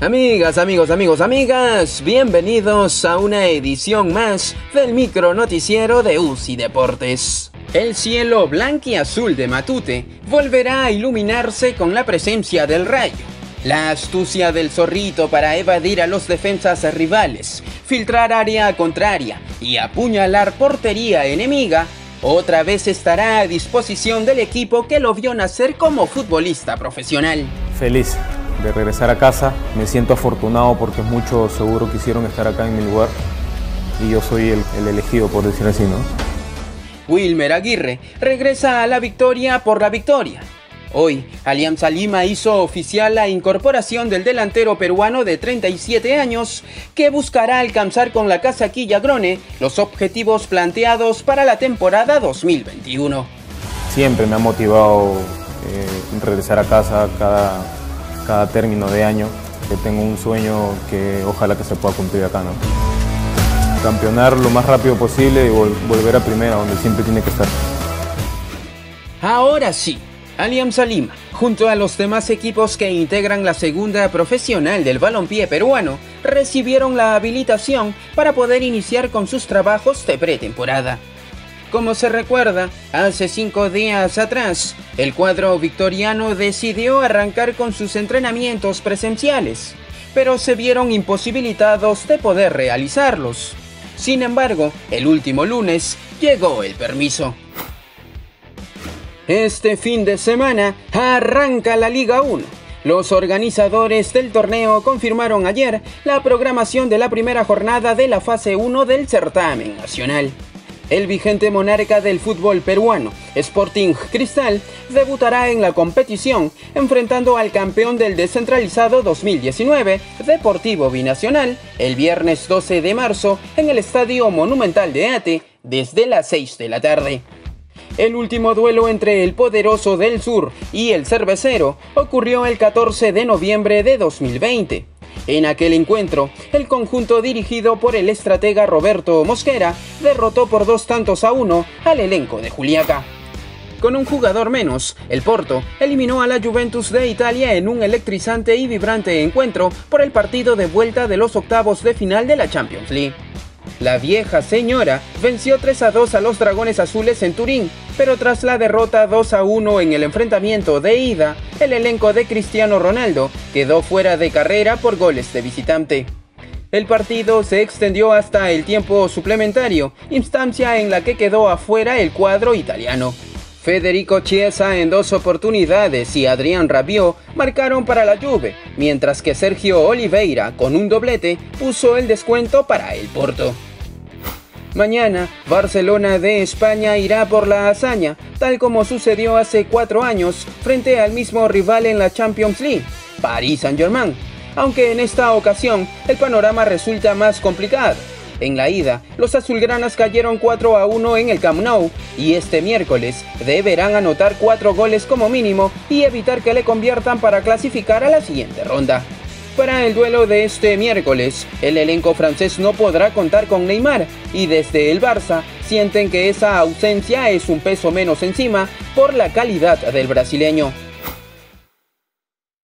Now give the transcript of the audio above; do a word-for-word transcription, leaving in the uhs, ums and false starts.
Amigas, amigos, amigos, amigas, bienvenidos a una edición más del micro noticiero de U C I Deportes. El cielo blanquiazul de Matute volverá a iluminarse con la presencia del rayo. La astucia del zorrito para evadir a los defensas rivales, filtrar área contraria y apuñalar portería enemiga, otra vez estará a disposición del equipo que lo vio nacer como futbolista profesional. Feliz de regresar a casa, me siento afortunado porque muchos seguro quisieron estar acá en mi lugar y yo soy el, el elegido, por decir así, ¿no? Wilmer Aguirre regresa a la victoria por la victoria. Hoy, Alianza Lima hizo oficial la incorporación del delantero peruano de treinta y siete años que buscará alcanzar con la casaquilla Grone los objetivos planteados para la temporada dos mil veintiuno. Siempre me ha motivado eh, regresar a casa cada, cada término de año, que tengo un sueño que ojalá que se pueda cumplir acá, ¿no? Campeonar lo más rápido posible y vol volver a primera, donde siempre tiene que estar. Ahora sí. Alianza Lima, junto a los demás equipos que integran la segunda profesional del balompié peruano, recibieron la habilitación para poder iniciar con sus trabajos de pretemporada. Como se recuerda, hace cinco días atrás, el cuadro victoriano decidió arrancar con sus entrenamientos presenciales, pero se vieron imposibilitados de poder realizarlos. Sin embargo, el último lunes llegó el permiso. Este fin de semana arranca la Liga uno. Los organizadores del torneo confirmaron ayer la programación de la primera jornada de la fase uno del certamen nacional. El vigente monarca del fútbol peruano, Sporting Cristal, debutará en la competición enfrentando al campeón del descentralizado dos mil diecinueve, Deportivo Binacional, el viernes doce de marzo en el Estadio Monumental de Ate desde las seis de la tarde. El último duelo entre el poderoso del sur y el cervecero ocurrió el catorce de noviembre de dos mil veinte. En aquel encuentro, el conjunto dirigido por el estratega Roberto Mosquera derrotó por dos tantos a uno al elenco de Juliaca. Con un jugador menos, el Porto eliminó a la Juventus de Italia en un electrizante y vibrante encuentro por el partido de vuelta de los octavos de final de la Champions League. La vieja señora venció tres a dos a los Dragones Azules en Turín, pero tras la derrota dos a uno en el enfrentamiento de ida, el elenco de Cristiano Ronaldo quedó fuera de carrera por goles de visitante. El partido se extendió hasta el tiempo suplementario, instancia en la que quedó afuera el cuadro italiano. Federico Chiesa en dos oportunidades y Adrián Rabiot marcaron para la Juve, mientras que Sergio Oliveira, con un doblete, puso el descuento para el Porto. Mañana, Barcelona de España irá por la hazaña, tal como sucedió hace cuatro años frente al mismo rival en la Champions League, Paris Saint-Germain, aunque en esta ocasión el panorama resulta más complicado. En la ida, los azulgranas cayeron cuatro a uno en el Camp Nou y este miércoles deberán anotar cuatro goles como mínimo y evitar que le conviertan para clasificar a la siguiente ronda. Para el duelo de este miércoles, el elenco francés no podrá contar con Neymar y desde el Barça sienten que esa ausencia es un peso menos encima por la calidad del brasileño.